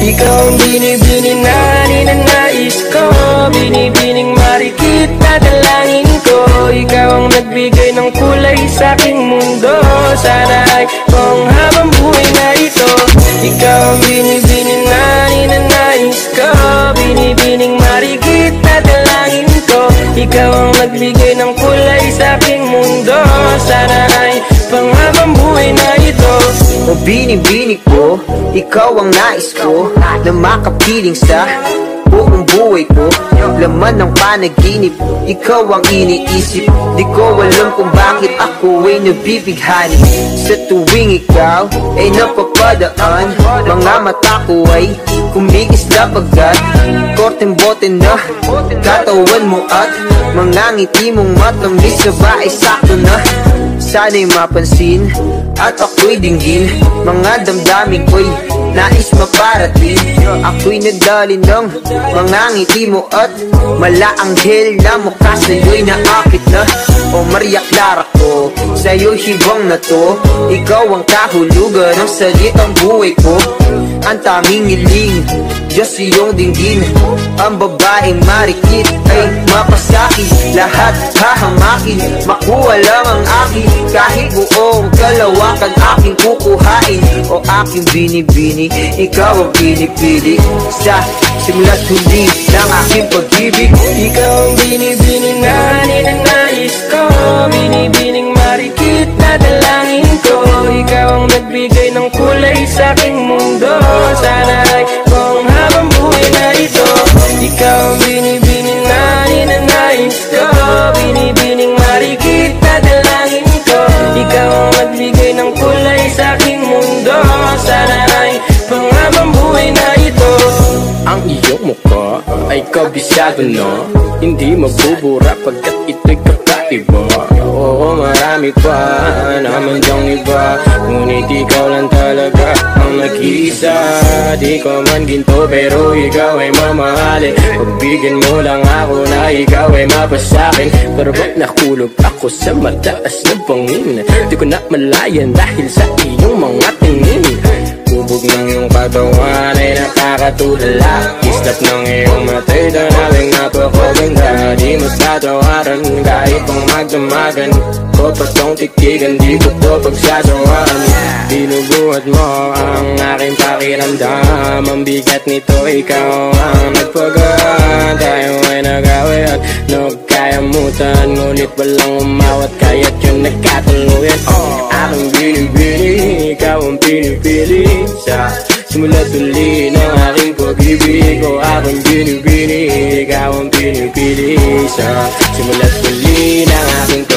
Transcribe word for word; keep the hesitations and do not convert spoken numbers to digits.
Ikaw ang binibining na ninanais ko, binibining marikit na dalangin ko. Ikaw ang nagbigay ng kulay sa aking mundo, sana ay kung habang buhay na ito. Ikaw ang binibining na ninanais ko, binibining marikit na dalangin ko. Ikaw ang nagbigay ng kulay sa aking mundo, sana ay pang habang buhay na ito. O binibining ko, ikaw ang nais ko, na makapiling sa buong buhay ko. Laman ng panaginip, ikaw ang iniisip. Di ko alam kung bakit ako ay nabibighani. Sa tuwing ikaw ay napapadaan, mga mata ko ay kumikisla pagkat korteng bote na katawan mo at mga ngiti mong matamis na ba ay sakto na. Sana'y mapansin at ako'y dinggin, mga damdamin ko'y nais maparating. Ako'y nagdali ng mga ngiti mo at malaanghel na mukha sa'yo'y naakit na. O Maria Clara ko, sa'yo'y hibang na to. Ikaw ang kahulugan ng salitang buhay ko. Ang tanging hiling, Diyos iyong dinggin. Ang babaeng marikit ay mapasaki, lahat hahamakin, makuha lang ang akin. Kahit buong kalawakan aking kukuhain. O aking binibini, ikaw ang pinipili sa simula't huli ng aking pag-ibig. Ikaw ang binibining na ninanais ko, binibining marikit na dalangin ko. Ikaw ang nagbigay ng kulay sa aking mundo, sana ay kung habang buhay na ito. Ikaw ang binibining na ninanais ko, binibining marikit na dalangin ko. Ikaw ang nagbigay ng kulay sa aking mundo, sana ay pang habang buhay na ito. Ang iyong mukha ay kabisado na, hindi mabubura pagkat ito'y kakaiba. Oo, marami pa naman dyang iba, ngunit ikaw lang talaga ang nag-iisa. Di ko man ginto pero ikaw ay mamahalin. Pagbigyan mo lang ako na ikaw ay mapasakin. Pero ba't nakulog ako sa mataas na bangin? Di ko na malayan dahil sa iyong mga tingin. Bubog ng iyong katawan ay nakakatulala, islap ng iyong matay danawing napakaganda. Di matatawaran kahit pang magdamagan ko pa tong titigan, di ko to pagsasawaan. Binubuhat mo ang aking pakiramdam, ang bigat nito ikaw ang nagpagaan. Tayo ay nag-away at nagkayamutan, ngunit walang umawat kaya't yun nagkatuluyan. Aking binibini, ikaw ang pinipili sa simula't huli ng aking pag-ibig. O aking binibini, ikaw ang pinipili sa simula't huli ng aking